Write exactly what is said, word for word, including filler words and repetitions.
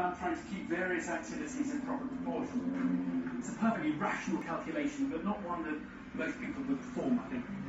around trying to keep various activities in proper proportion. It's a perfectly rational calculation, but not one that most people would perform, I think.